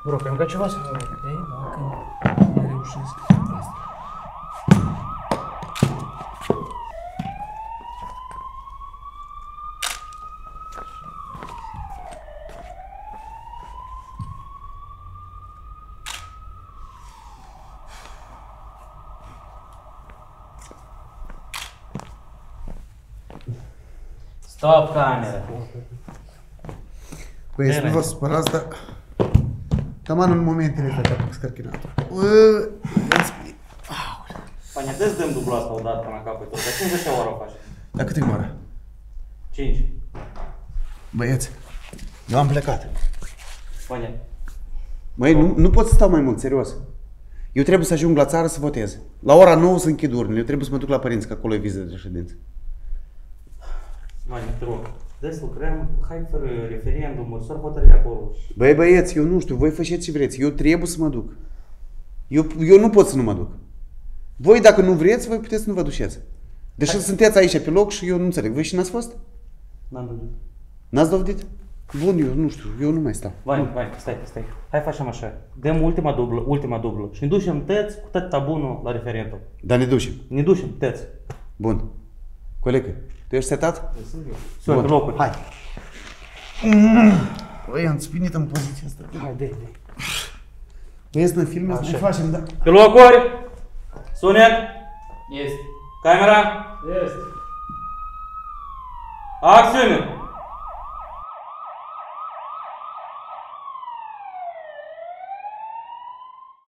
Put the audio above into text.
Rog, încă ceva să... Ei, mă, că nu reușesc. Asta. Stop camera. Băi, să nu vă supărați, dar... Taman în momentele astea te-a scărchinatul. Pania, dă-ți dăm dublu asta odată până la capăt. Dar 50 de ori o faci. Dar cât e ora? 5. Băieți, eu am plecat. Pania. Măi, nu pot să stau mai mult, serios. Eu trebuie să ajung la țară să votez. La ora 9 să închid urnele, eu trebuie să mă duc la părinți, că acolo e viză de reședință. Pania, te rog. Dă să lucrăm, hai fără referendumuri, să hotărâi acolo. Băi, băieți, eu nu știu, voi faceți ce vreți, eu trebuie să mă duc. Eu nu pot să nu mă duc. Voi, dacă nu vreți, voi puteți să nu vă duceți. Deși sunteți aici pe loc și eu nu înțeleg. Voi și n-ați fost? N-am dovedit. N-ați dovedit? Bun, eu nu știu, eu nu mai stau. Vai, stai. Hai facem așa. Dăm ultima dublă și ne ducem tăți cu tot tabunul la referendum. Dar ne ducem. Ne ducem tăți. Bun. Colegă, tu ești setat? Sunt pe locuri. Hai. Băi, am spinit în poziția asta. Hai, dă. Băieți, noi filmezi, ne facem, da? Pe locuri! Sunet! Este. Camera! Este. Acțiune!